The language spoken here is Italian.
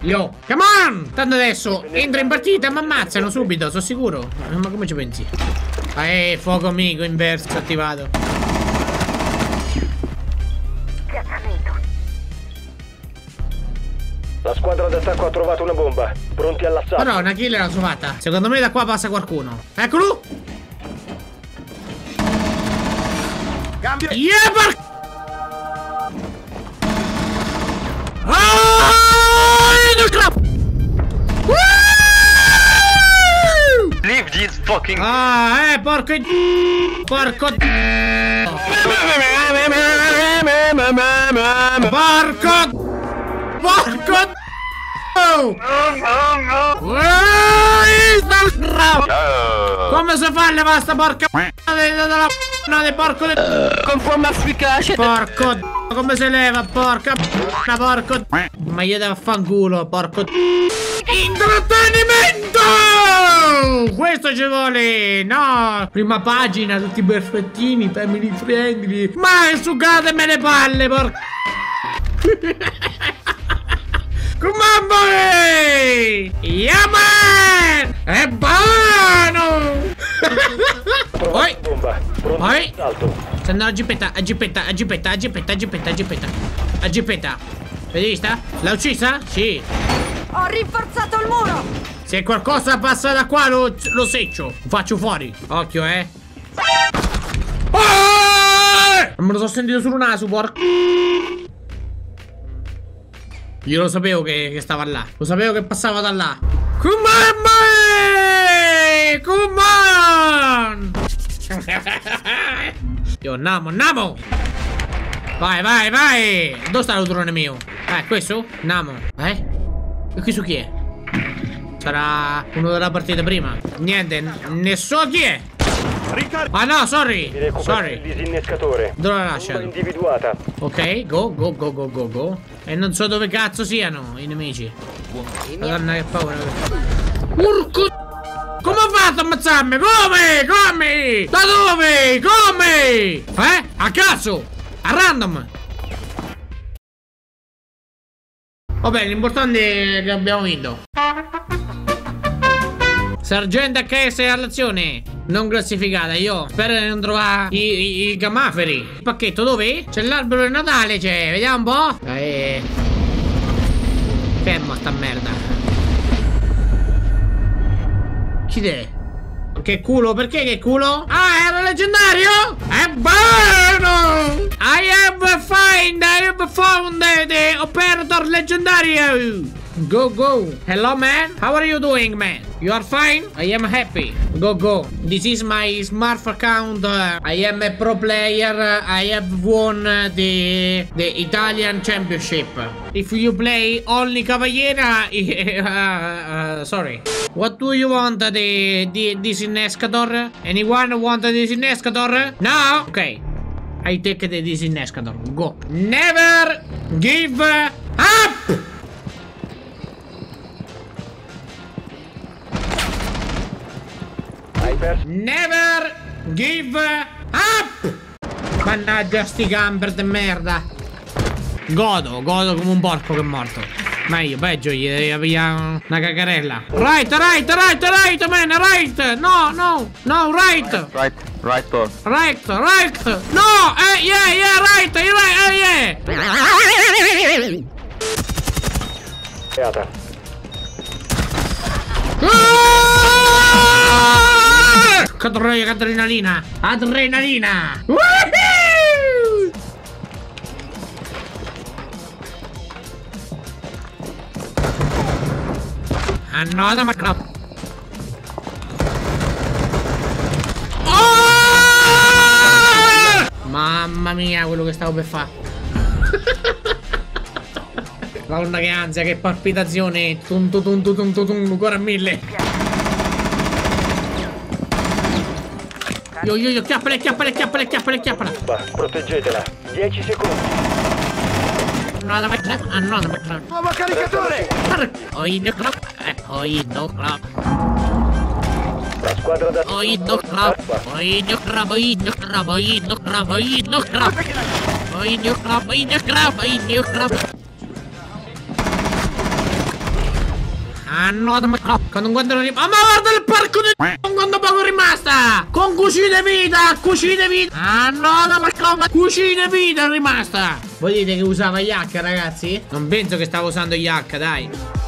Yo, come on! Tanto adesso entra in partita e mi ammazzano subito, sono sicuro. Ma come ci pensi? Fuoco amico inverso attivato. La squadra d'attacco ha trovato una bomba. Pronti all'assalto. Però una kill l'ha trovata. Secondo me da qua passa qualcuno. Eccolo! Cambio. Yeah, Leave this fucking. Porco. Porco. Porco. Come si fa a levare sta porca della porco con forma efficace. porco come si leva porca porco ma gli deve fanculo porco intrattenimento questo ci vuole no prima pagina tutti perfettini family friendly ma sugatemi le palle porca come on boy yeah man è buono poi poi sta andando a gippetta vedi vista? L'ha uccisa? Sì. Ho rinforzato il muro. Se qualcosa passa da qua lo seccio. Lo faccio fuori. Occhio non me lo so sentito sul naso porco. Io lo sapevo che stava là. Lo sapevo che passava da là. Come on! Io Namo! Vai! Dove sta l'autorone mio? Questo? Namo. E questo chi è? Sarà uno della partita prima. Niente, ne so chi è. Ah no, sorry. Il disinnescatore. Dove la lascia? Bomba individuata. Ok, go. E non so dove cazzo siano i nemici. Madonna che paura. Urco. Come ho fatto a ammazzarmi? Come? Da dove? Come? A caso? A random? Vabbè, l'importante è che abbiamo vinto. Sergente HS all'azione. Non classificata, io spero di non trovare i gamaferi. Il pacchetto dov'è? C'è l'albero di Natale, c'è. Vediamo un po'. Fermo sta merda. Chi è? Che culo? Perché che culo? Ah, era leggendario? È buono! I have found the operator leggendario. Go. Hello, man. How are you doing, man? You are fine? I am happy. Go. This is my smart account. I am a pro player. I have won the Italian Championship. If you play only Cavaliera, sorry. What do you want? The disinnescator? Anyone want the disinnescator? No? Okay. I take the disinnescator. Go. Never give up! Never give up! Mannaggia sti camper de merda. Godo come un porco che è morto. Meglio, peggio, gli devi pigliare una cacarella. Right, man, right. No, right. Right, boss. Right. No, yeah, right, yeah. Adrenalina. Another macro. Mamma mia, quello che stavo per fare. Madonna che ansia, che palpitazione. Tum, ancora 1000. Io, chiappala. Proteggetela. 10 secondi. Nuovo caricatore. La squadra da Ah no, con un quanto non ma guarda il parco di con quanto poco è rimasta. Con cucina vita. Ah no, cucina vita è rimasta. Voi dite che usava Yak, ragazzi? Non penso che stava usando Yak, dai.